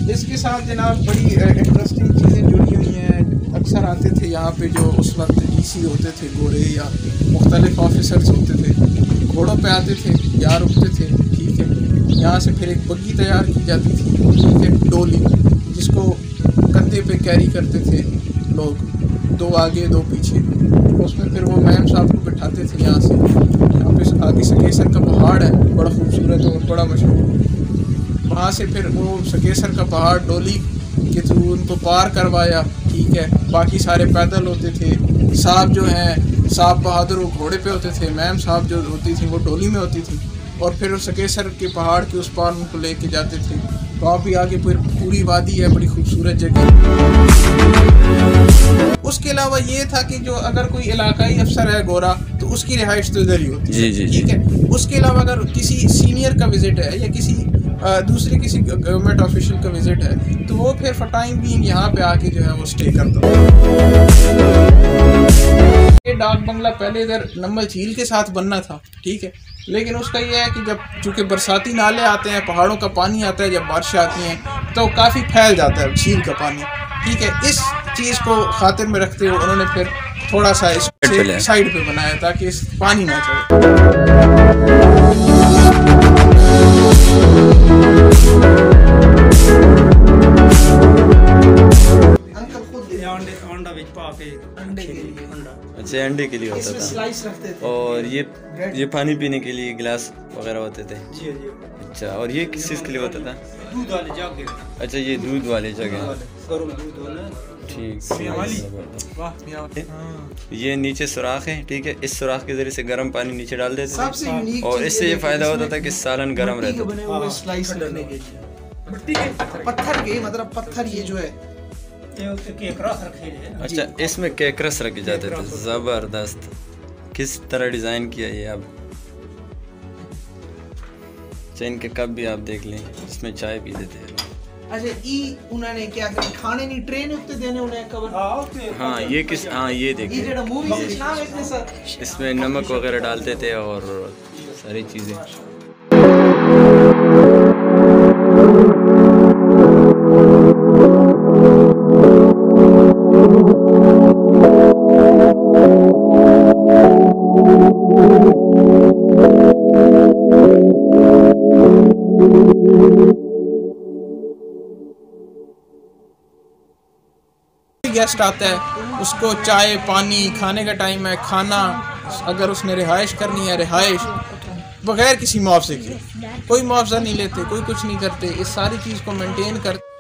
इसके साथ जनाब बड़ी इंटरेस्टिंग चीज़ें जुड़ी हुई हैं। अक्सर आते थे यहाँ पे जो उस वक्त डीसी होते थे गोरे या मुख्तलिफ ऑफिसर्स होते थे, घोड़ों पे आते थे या रुकते थे, ठीक है। यहाँ से फिर एक बग्गी तैयार की जाती थी, ठीक है, डोली, जिसको कंधे पे कैरी करते थे लोग, 2 आगे 2 पीछे। उसमें फिर वो मैम साहब को बिठाते थे। यहाँ पे आगे सकेसर का पहाड़ है, बड़ा खूबसूरत और बड़ा मशहूर। वहाँ से फिर वो सकेसर का पहाड़ डोली के थ्रू उनको पार करवाया, ठीक है। बाकी सारे पैदल होते थे। साहब जो हैं, साहब बहादुर, वो घोड़े पे होते थे। मैम साहब जो होती थी वो डोली में होती थी, और फिर वो सकेसर के पहाड़ के उस पार उनको लेके जाते थे। वहाँ भी आगे फिर पूरी वादी है, बड़ी खूबसूरत जगह। उसके अलावा ये था कि जो अगर कोई इलाकाई अफसर है गोरा, तो उसकी रिहाइश तो इधर ही होती है, ठीक है। उसके अलावा अगर किसी सीनियर का विजिट है या किसी दूसरे किसी गवर्नमेंट ऑफिशियल का विजिट है, तो वो फिर फॉर टाइम बीइंग यहाँ पे आके जो है वो स्टे करता है। ये डाक बंगला पहले इधर नंबल झील के साथ बनना था, ठीक है, लेकिन उसका ये है कि जब चूँकि बरसाती नाले आते हैं, पहाड़ों का पानी आता है, जब बारिश आती हैं तो काफ़ी फैल जाता है झील का पानी, ठीक है। इस चीज़ को खातिर में रखते हुए उन्होंने फिर थोड़ा सा इस साइड पे बनाया ताकि इस पानी ना चले। अच्छा, अंडे के लिए होता था, स्लाइस रखते थे। और ये पानी पीने के लिए गिलास वगैरह होते थे। जी जी। अच्छा, और ये किस चीज़ के लिए होता था? दूध वाले जग। अच्छा, ये दूध वाले जगह, ठीक। ये नीचे सुराख है, ठीक है। इस सुराख के जरिए से गर्म पानी नीचे डाल देते थे, और इससे ये फायदा होता था कि सालन गर्म रहता था। स्लाइस रखने के लिए पत्थर के, मतलब पत्थर ये जो है अच्छा, इसमें केकरस रखे जाते थे। ज़बरदस्त, किस तरह डिज़ाइन किया ये अब। चैन के कप भी आप देख लें, इसमें चाय पी देते हैं। अच्छा, उन्होंने क्या कर खाने नहीं ट्रेन उत्ते देने उन्हें कवर। हाँ, ये किस, हाँ ये देखिए, इसमें नमक वगैरह डालते थे और सारी चीज़ें। गेस्ट आता है, उसको चाय पानी, खाने का टाइम है, खाना, अगर उसने रिहाइश करनी है रिहाइश, बगैर किसी मुआवजे के। कोई मुआवजा नहीं लेते, कोई कुछ नहीं करते, इस सारी चीज़ को मेंटेन करते।